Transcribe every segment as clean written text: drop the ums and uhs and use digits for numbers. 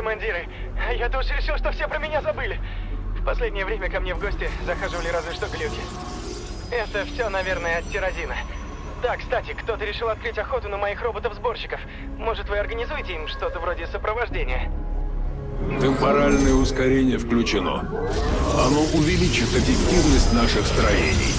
командиры. Я-то уж решил, что все про меня забыли. В последнее время ко мне в гости захаживали разве что глюки. Это все, наверное, от тирозина. Да, кстати, кто-то решил открыть охоту на моих роботов-сборщиков. Может, вы организуете им что-то вроде сопровождения? Темпоральное ускорение включено. Оно увеличит эффективность наших строений.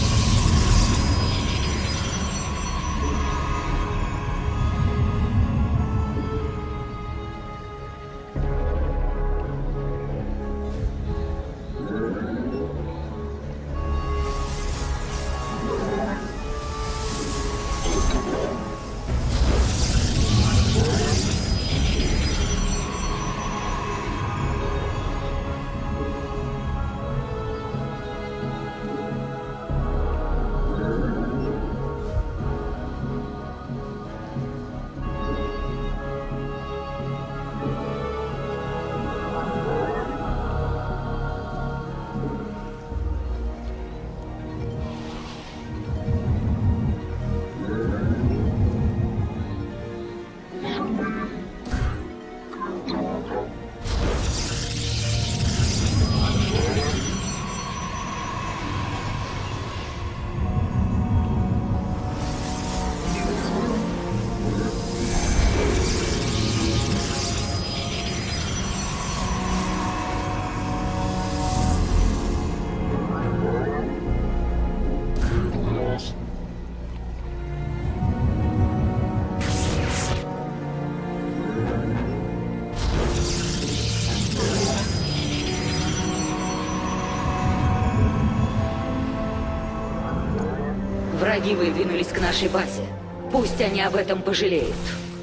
Враги выдвинулись к нашей базе. Пусть они об этом пожалеют.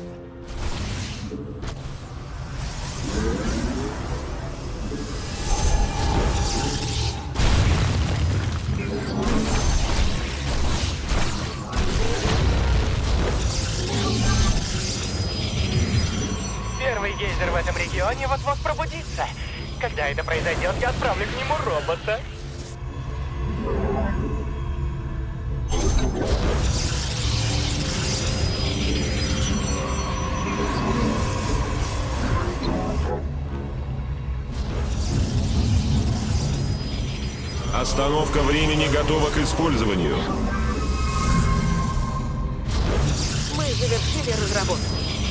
Первый гейзер в этом регионе вот-вот пробудится. Когда это произойдет, я отправлю к нему робота. Остановка времени готова к использованию. Мы завершили разработку.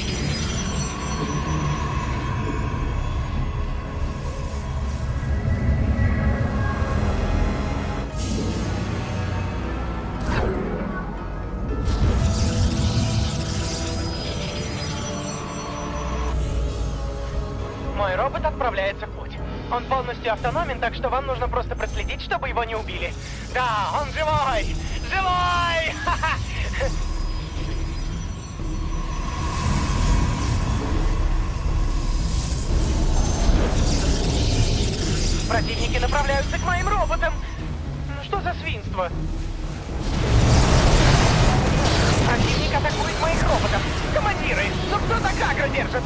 Мой робот отправляется в путь. Он полностью автономен, так что вам нужно просто проследить, чтобы его не убили. Да, он живой! Живой! Ха-ха! Противники направляются к моим роботам. Ну что за свинство? Противник атакует моих роботов. Командиры, ну кто так агро держит?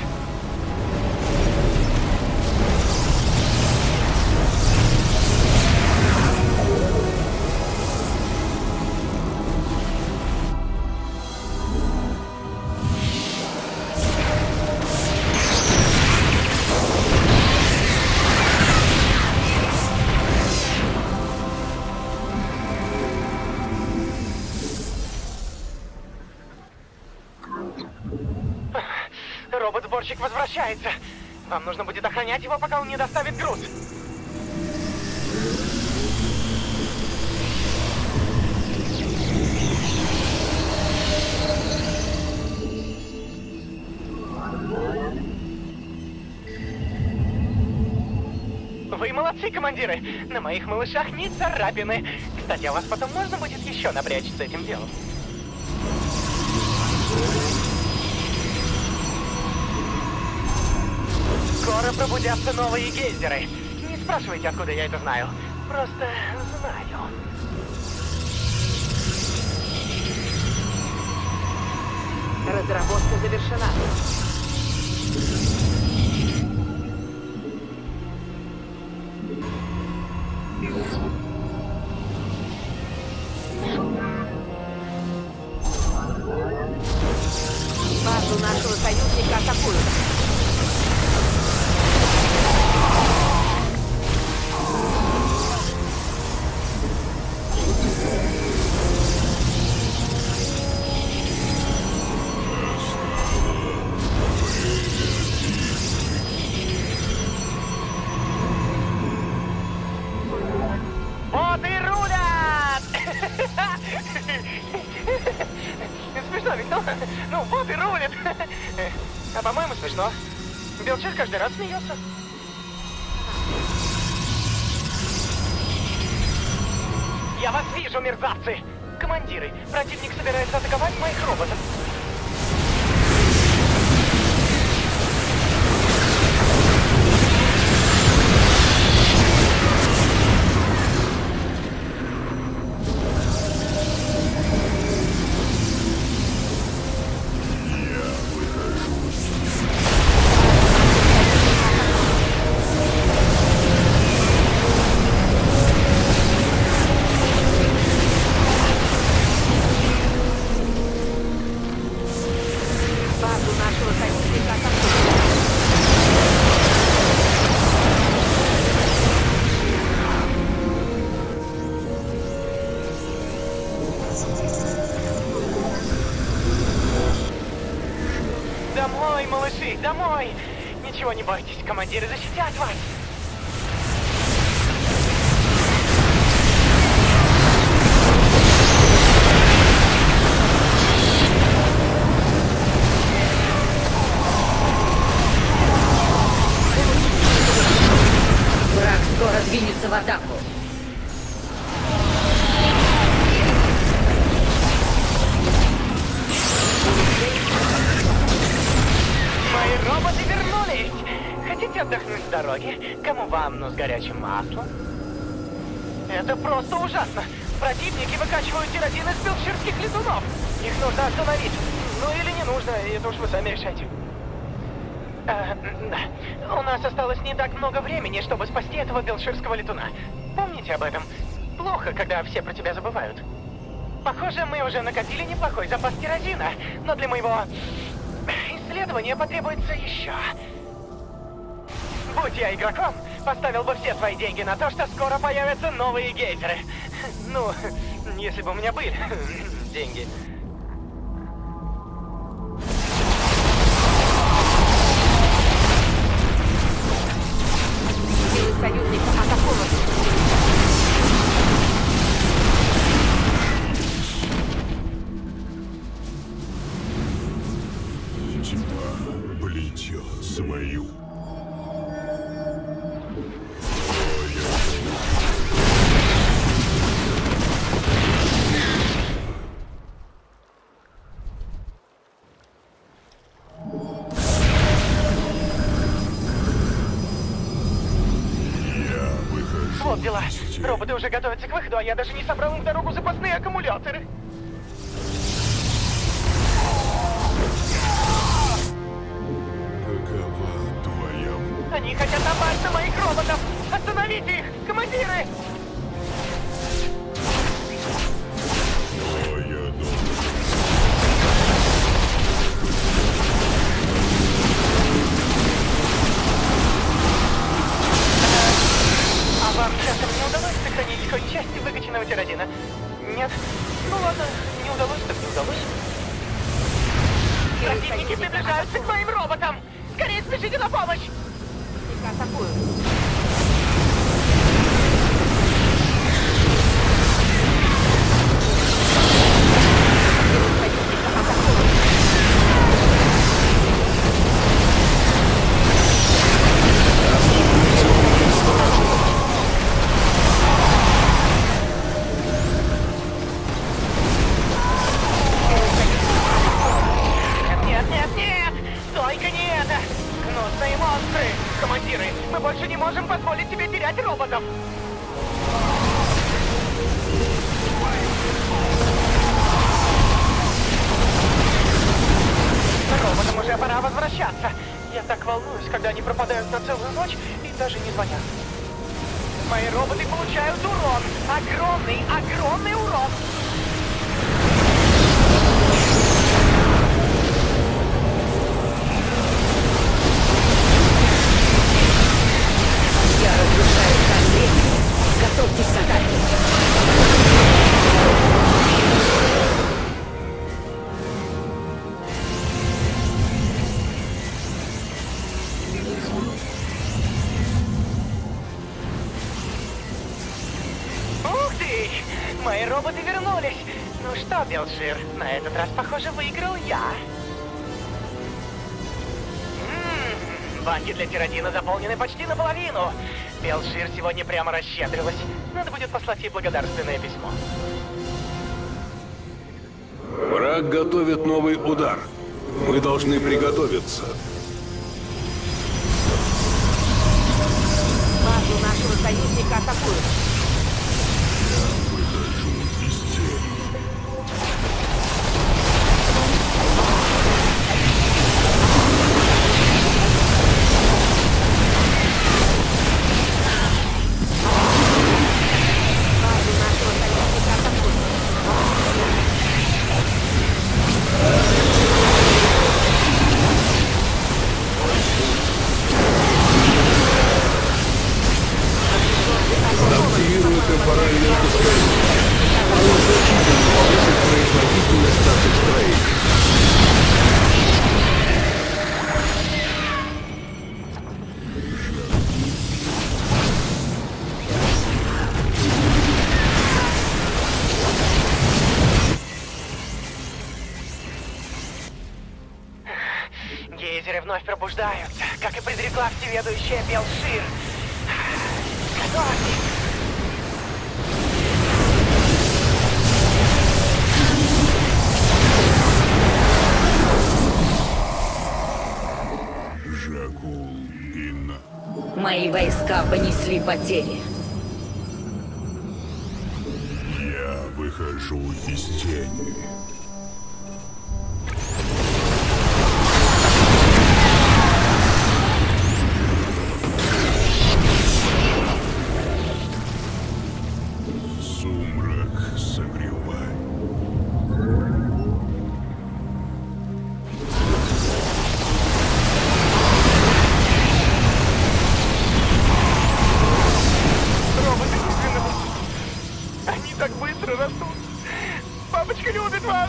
Робот-сборщик возвращается. Вам нужно будет охранять его, пока он не доставит груз. Вы молодцы, командиры. На моих малышах ни царапины. Кстати, а вас потом можно будет еще напрячь с этим делом? Скоро пробудятся новые гейзеры. Не спрашивайте, откуда я это знаю. Просто знаю. Разработка завершена. Базу нашего союзника атакуют. смешно. Белчир каждый раз смеется. Я вас вижу, мерзавцы! Командиры, противник собирается атаковать моих роботов. Домой, малыши, домой! Ничего не бойтесь, командиры защитят вас! Враг скоро двинется в атаку. Мои роботы вернулись! Хотите отдохнуть с дороги? Кому ванну с горячим маслом? Это просто ужасно! Противники выкачивают тирозин из белширских летунов! Их нужно остановить! Ну или не нужно, это уж вы сами решайте. У нас осталось не так много времени, чтобы спасти этого белширского летуна. Помните об этом? Плохо, когда все про тебя забывают. Похоже, мы уже накопили неплохой запас тирозина, но для моего исследования потребуется еще. Будь я игроком, поставил бы все свои деньги на то, что скоро появятся новые гейзеры. Ну, если бы у меня были деньги. Силы союзника атакованы. Тьма плетет свою. Вот дела. Роботы уже готовятся к выходу, а я даже не собрал им в дорогу запасные аккумуляторы. Какова твоя... Они хотят напасть на моих роботов! Остановите их, командиры! Твоя дочь. А вам часом не удалось сохранить хоть части выкачанного тирозина? Нет? Ну ладно, не удалось, так не удалось. Противники приближаются к моим роботам! Скорее спешите на помощь! Их атакуют. Силы союзника атакованы. Нет, нет, нет! Только не это! Гнусные монстры! Командиры, мы больше не можем позволить себе терять роботов! Роботам уже пора возвращаться. Я так волнуюсь, когда они пропадают на целую ночь и даже не звонят. Мои роботы получают урон! Огромный, огромный урон! Я разрушаю конвейер. Готовьтесь к атаке. Ух ты! Мои роботы вернулись! Ну что, Белшир, на этот раз, похоже, выиграл я. банки для Тиродина заполнены почти наполовину. Белшир сегодня прямо расщедрилась. Надо будет послать ей благодарственное письмо. Враг готовит новый удар. Мы должны приготовиться. Базу нашего союзника атакуют. Выхожу из тени. Базу нашего союзника атакуют. Активирую темпоральное ускорение. Он значительно повысит производительность наших строений. Гейзеры вновь пробуждаются, как и предрекла всеведущая Белшир. Готовьтесь! Жакул Инна. Мои войска понесли потери. Я выхожу из тени. Сумрак согревай. Роботы медленно. Они так быстро растут. Папочка любит вас.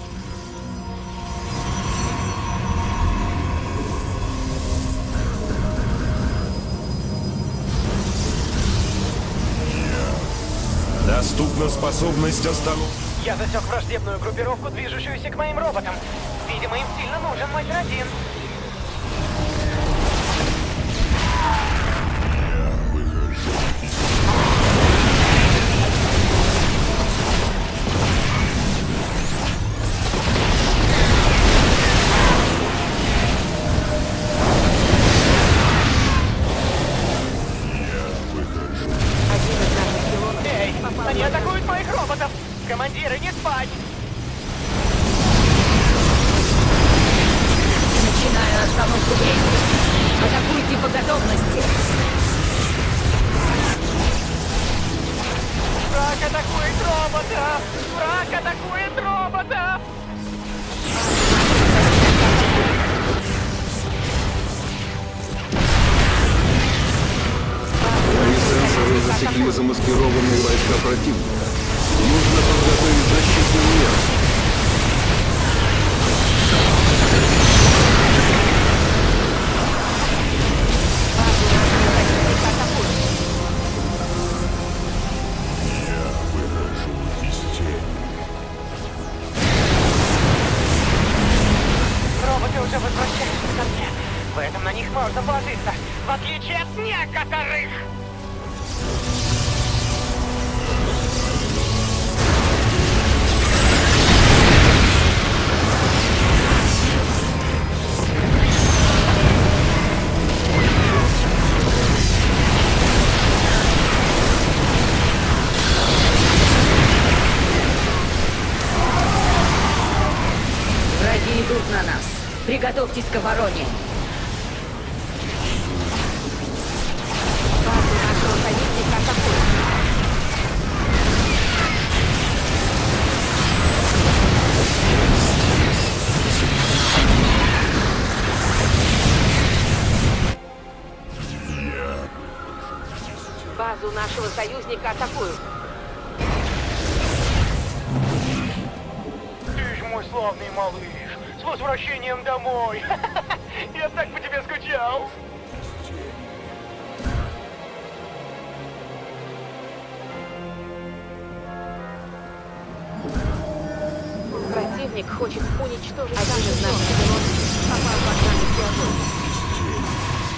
Доступна способность остановки. Я засек враждебную группировку, движущуюся к моим роботам. Видимо, им сильно нужен мой Тиродин. Я выхожу из Один из наших пилотов Эй, попал они в атакуют моих роботов! Командиры, не спать! Начинаю остановку времени. Атакуйте по готовности. Враг атакует робота! Враг атакует робота! Мои сенсоры засекли замаскированные войска противника. Нужно подготовить защитную меру. Я выхожу из тени. Роботы уже возвращаются ко мне. В этом на них можно положиться, в отличие от некоторых! Враги идут на нас. Приготовьтесь к обороне. Базу нашего союзника атакуют. Базу нашего союзника атакуют. Ты ж мой славный малыш! С возвращением домой! Я так по тебе скучал! Противник хочет уничтожить один из наших пилотов. Попал под нами Теодор.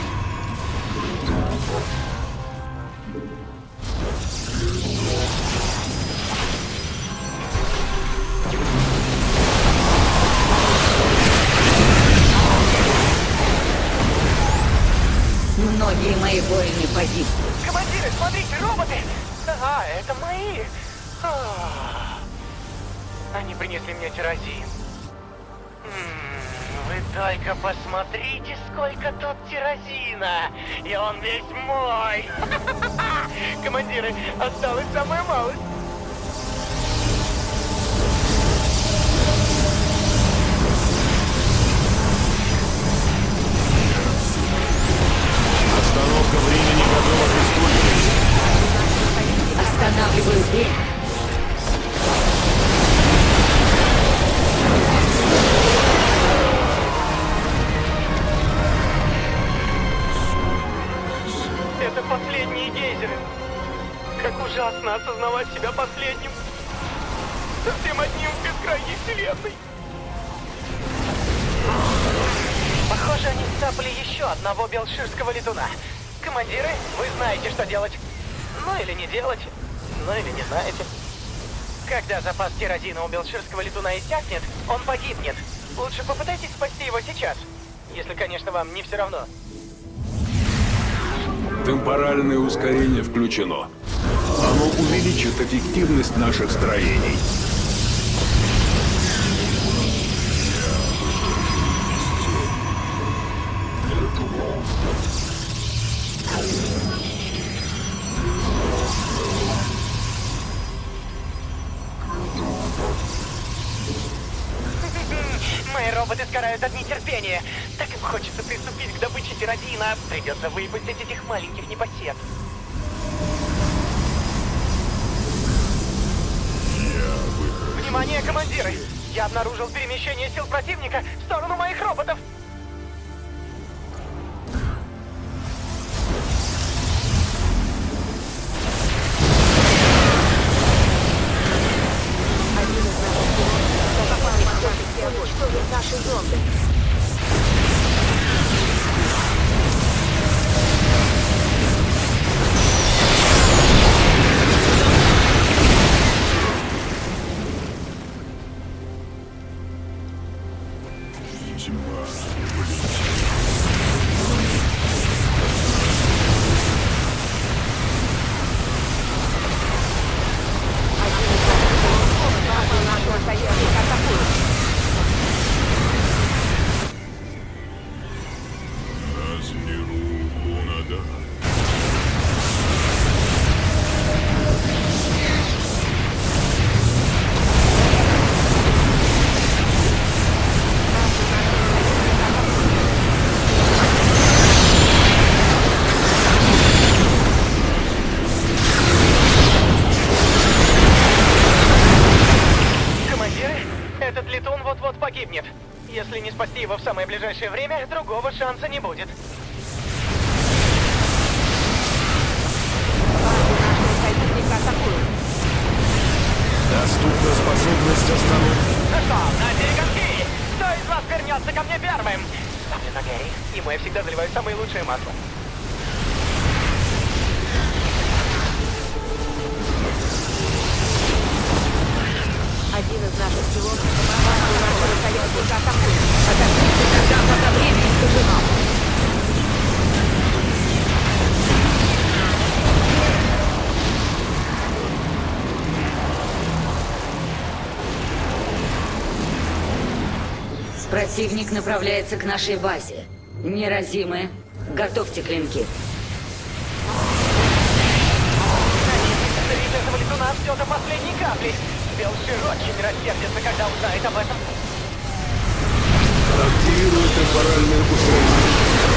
противника. Командиры, смотрите, роботы! А, это мои! А, они принесли мне тирозин. Вы только посмотрите, сколько тут тирозина! И он весь мой! Командиры, осталось самое малое. Остановка времени готова к использованию. Останавливаю время. Это последние гейзеры. Как ужасно осознавать себя последним. Совсем одним в бескрайней вселенной. Похоже, они сцапали еще одного белширского летуна. Командиры, вы знаете, что делать. Ну или не делать. Ну или не знаете. Когда запас керосина у белширского летуна иссякнет, он погибнет. Лучше попытайтесь спасти его сейчас. Если, конечно, вам не все равно. Темпоральное ускорение включено. Оно увеличит эффективность наших строений. Мои роботы сгорают от нетерпения. Так им хочется приступить к добыче тирозина. Придется выпустить этих маленьких непосед. Внимание, командиры! Я обнаружил перемещение сил противника в сторону моих роботов. Уничтожить наши зонды. Тьма. Нашего союзника атакуют. Азмиру Лунада. Командиры, этот летун вот-вот погибнет. Если не спасти его в самое ближайшее время, другого шанса не будет. Нашего союзника атакуют. Доступна способность остановки. Ну что, на перегонки! Кто из вас вернется ко мне первым? Ставлю на Гэри. Ему я всегда заливаю самые лучшие масла. Один из наших пилотов нашего союзника атакует. Атакуйте тогда, пока время искажено. Противник направляется к нашей базе. Неразимые, готовьте клинки. Вид этого летуна все до последней капли. Белшир очень рассердится, когда узнает об этом. Активируй темпоральное ускорение.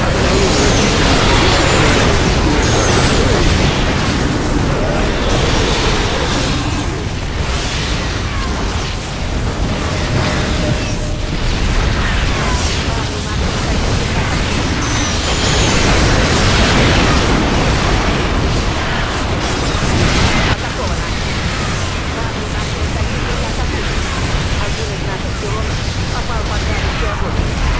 Один из наших пилотов попал под вражескую огонь.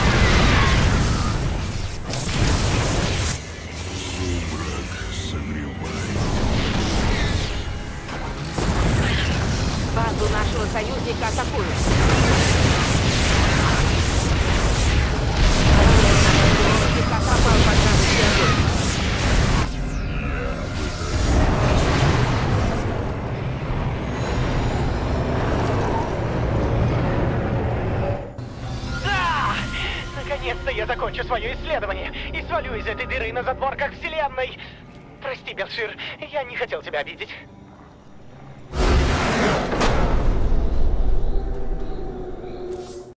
Согревай. Базу нашего союзника атакуют. Один из наших пилотов попал под вражескую огонь. я закончу свое исследование и свалю из этой дыры на задворках Вселенной. Прости, Белшир, я не хотел тебя обидеть.